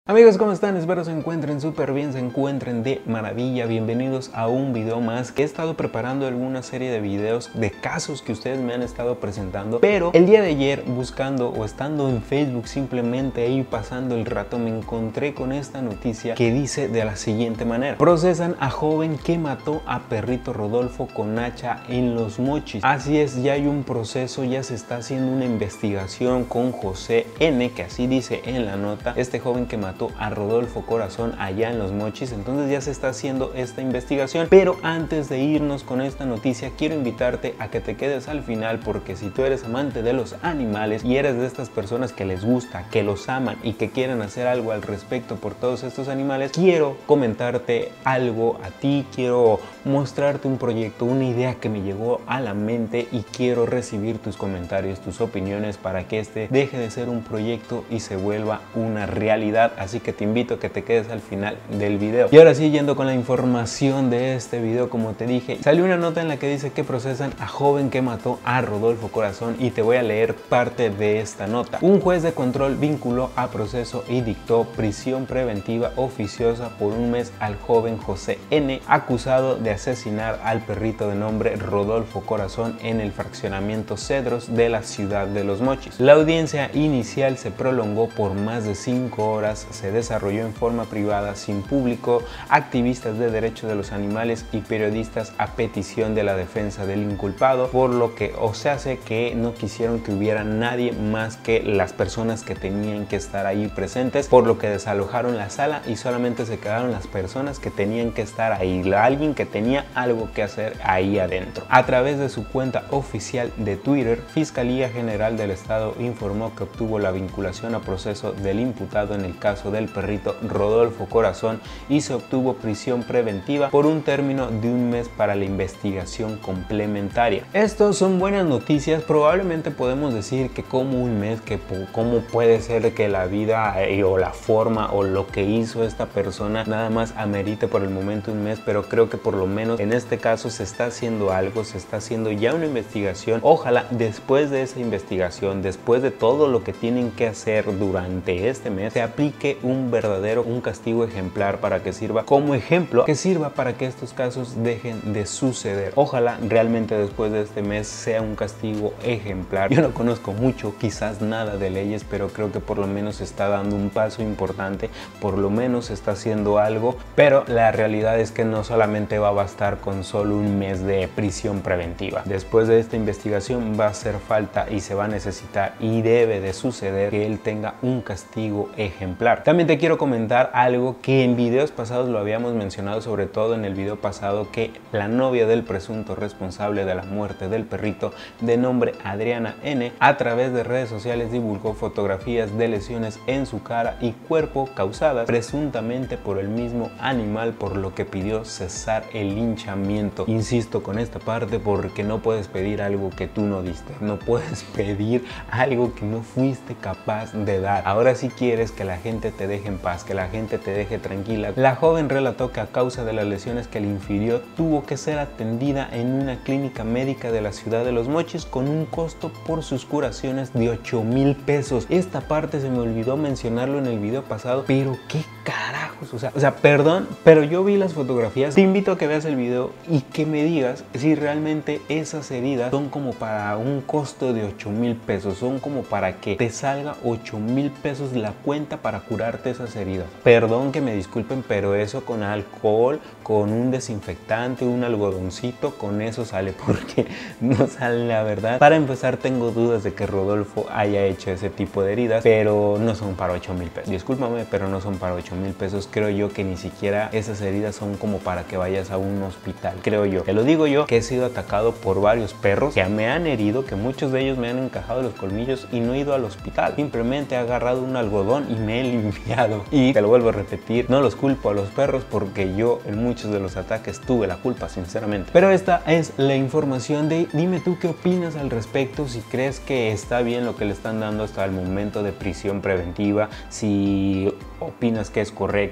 Amigos, ¿cómo están? Espero se encuentren súper bien, se encuentren de maravilla. Bienvenidos a un video más que he estado preparando alguna serie de videos de casos que ustedes me han estado presentando. Pero el día de ayer, buscando o estando en Facebook simplemente ahí pasando el rato, me encontré con esta noticia que dice de la siguiente manera: procesan a joven que mató a perrito Rodolfo con hacha en Los Mochis. Así es, ya hay un proceso, ya se está haciendo una investigación con José N, que así dice en la nota, este joven que mató a Rodolfo Corazón allá en Los Mochis. Entonces ya se está haciendo esta investigación. Pero antes de irnos con esta noticia, quiero invitarte a que te quedes al final, porque si tú eres amante de los animales y eres de estas personas que les gusta, que los aman y que quieren hacer algo al respecto por todos estos animales, quiero comentarte algo a ti, quiero mostrarte un proyecto, una idea que me llegó a la mente y quiero recibir tus comentarios, tus opiniones para que este deje de ser un proyecto y se vuelva una realidad. Así que te invito a que te quedes al final del video. Y ahora sí, yendo con la información de este video, como te dije, salió una nota en la que dice que procesan a joven que mató a Rodolfo Corazón y te voy a leer parte de esta nota. Un juez de control vinculó a proceso y dictó prisión preventiva oficiosa por un mes al joven José N, acusado de asesinar al perrito de nombre Rodolfo Corazón en el fraccionamiento Cedros de la ciudad de Los Mochis. La audiencia inicial se prolongó por más de 5 horas, se desarrolló en forma privada, sin público, activistas de derechos de los animales y periodistas a petición de la defensa del inculpado, por lo que se hace que no quisieron que hubiera nadie más que las personas que tenían que estar ahí presentes, por lo que desalojaron la sala y solamente se quedaron las personas que tenían que estar ahí, alguien que tenía algo que hacer ahí adentro. A través de su cuenta oficial de Twitter, Fiscalía General del Estado informó que obtuvo la vinculación a proceso del imputado en el caso del perrito Rodolfo Corazón y se obtuvo prisión preventiva por un término de un mes para la investigación complementaria. Estos son buenas noticias. Probablemente podemos decir que como un mes, que cómo puede ser que la vida o la forma o lo que hizo esta persona nada más amerite por el momento un mes, pero creo que por lo menos en este caso se está haciendo algo, se está haciendo ya una investigación. Ojalá después de esa investigación, después de todo lo que tienen que hacer durante este mes, se aplique un castigo ejemplar para que sirva como ejemplo, que sirva para que estos casos dejen de suceder. Ojalá realmente después de este mes sea un castigo ejemplar. Yo no conozco mucho, quizás nada de leyes, pero creo que por lo menos está dando un paso importante, por lo menos está haciendo algo, pero la realidad es que no solamente va a bastar con solo un mes de prisión preventiva. Después de esta investigación va a hacer falta y se va a necesitar y debe de suceder que él tenga un castigo ejemplar. También te quiero comentar algo que en videos pasados lo habíamos mencionado, sobre todo en el video pasado, que la novia del presunto responsable de la muerte del perrito de nombre Adriana N, a través de redes sociales divulgó fotografías de lesiones en su cara y cuerpo causadas presuntamente por el mismo animal, por lo que pidió cesar el linchamiento. Insisto con esta parte porque no puedes pedir algo que tú no diste, no puedes pedir algo que no fuiste capaz de dar. Ahora sí quieres que la gente te deje en paz, que la gente te deje tranquila. La joven relató que a causa de las lesiones que le infirió tuvo que ser atendida en una clínica médica de la ciudad de Los Mochis con un costo por sus curaciones de 8,000 pesos. Esta parte se me olvidó mencionarlo en el video pasado, pero qué carajos, o sea, perdón, pero yo vi las fotografías. Te invito a que veas el video y que me digas si realmente esas heridas son como para un costo de 8,000 pesos, son como para que te salga 8,000 pesos la cuenta para curarte esas heridas. Perdón que me disculpen, pero eso con alcohol, con un desinfectante, un algodoncito, con eso sale, porque no sale la verdad. Para empezar, tengo dudas de que Rodolfo haya hecho ese tipo de heridas, pero no son para 8,000 pesos. Discúlpame, pero no son para 8,000 pesos. Creo yo que ni siquiera esas heridas son como para que vayas a un hospital. Creo yo. Te lo digo yo, que he sido atacado por varios perros que me han herido, que muchos de ellos me han encajado los colmillos y no he ido al hospital. Simplemente he agarrado un algodón y me he limpiado. Y te lo vuelvo a repetir, no los culpo a los perros porque yo en muchos de los ataques tuve la culpa, sinceramente. Pero esta es la información de dime tú qué opinas al respecto, si crees que está bien lo que le están dando hasta el momento de prisión preventiva, si opinas que es correcto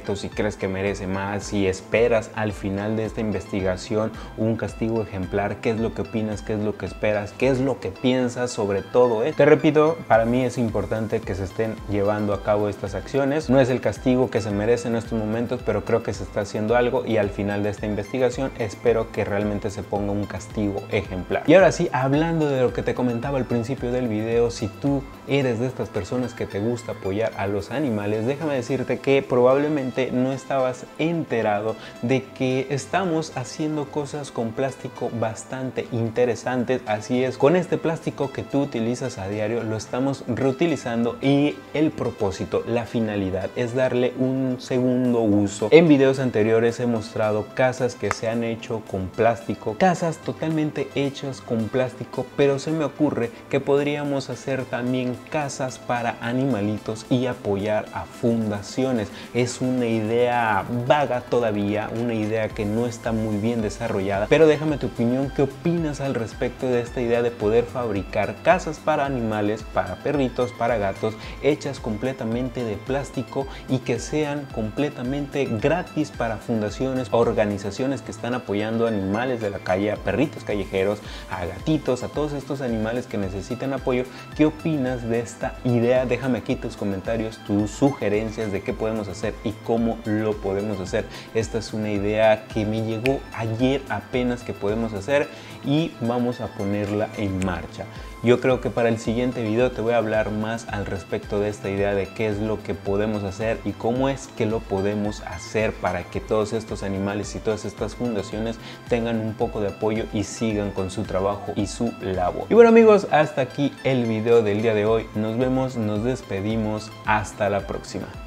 correcto, si crees que merece más, si esperas al final de esta investigación un castigo ejemplar, qué es lo que opinas, qué es lo que esperas, qué es lo que piensas sobre todo esto. Te repito, para mí es importante que se estén llevando a cabo estas acciones. No es el castigo que se merece en estos momentos, pero creo que se está haciendo algo y al final de esta investigación espero que realmente se ponga un castigo ejemplar. Y ahora sí, hablando de lo que te comentaba al principio del video, si tú eres de estas personas que te gusta apoyar a los animales, déjame decirte que probablemente no estabas enterado de que estamos haciendo cosas con plástico bastante interesantes. Así es, con este plástico que tú utilizas a diario lo estamos reutilizando y el propósito, la finalidad es darle un segundo uso. En videos anteriores he mostrado casas que se han hecho con plástico, casas totalmente hechas con plástico, pero se me ocurre que podríamos hacer también casas para animalitos y apoyar a fundaciones. Es una idea vaga todavía, una idea que no está muy bien desarrollada, pero déjame tu opinión. ¿Qué opinas al respecto de esta idea de poder fabricar casas para animales, para perritos, para gatos, hechas completamente de plástico y que sean completamente gratis para fundaciones, organizaciones que están apoyando a animales de la calle, a perritos callejeros, a gatitos, a todos estos animales que necesitan apoyo? ¿Qué opinas de esta idea? Déjame aquí tus comentarios, tus sugerencias de qué podemos hacer y cómo lo podemos hacer. Esta es una idea que me llegó ayer apenas que podemos hacer y vamos a ponerla en marcha. Yo creo que para el siguiente video te voy a hablar más al respecto de esta idea de qué es lo que podemos hacer y cómo es que lo podemos hacer para que todos estos animales y todas estas fundaciones tengan un poco de apoyo y sigan con su trabajo y su labor. Y bueno amigos, hasta aquí el video del día de hoy. Nos vemos, nos despedimos, hasta la próxima.